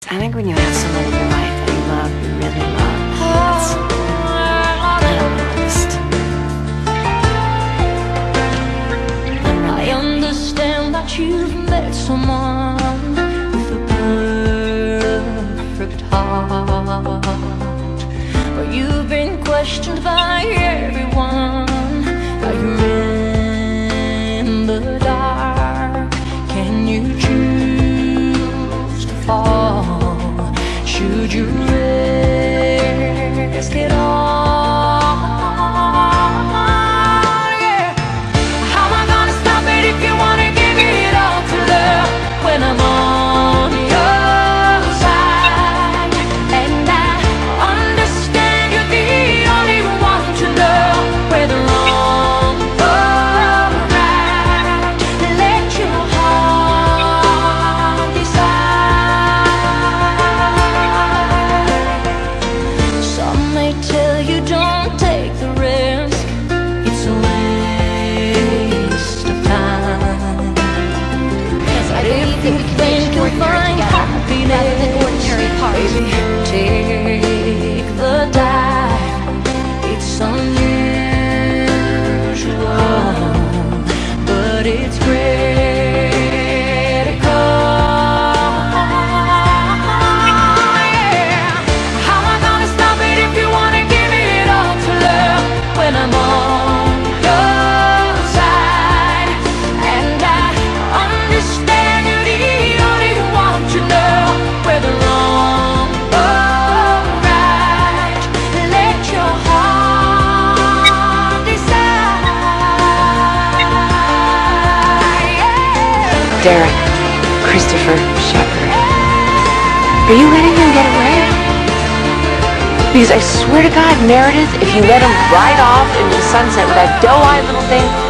I think when you have someone in your life that you love, you really love, that's I understand that you've met someone with a perfect heart, but you've been questioned by everyone. Are you in the dark? Can you choose to fall? Should you risk it all? When I'm on your side, and I understand you're the only one to know whether wrong or right. Let your heart decide. Some may tell you don't take the risk, it's a waste of time. If you think you'll find happiness, baby, take the dive. It's unusual, but it's critical. Yeah. How am I gonna stop it if you wanna give it all to love? When I'm on your side, and I understand whether wrong or right. Let your heart decide. Yeah. Derek, Christopher, Shepard. Are you letting him get away? Because I swear to God, Meredith, if you let him ride off into the sunset with that doe-eyed little thing,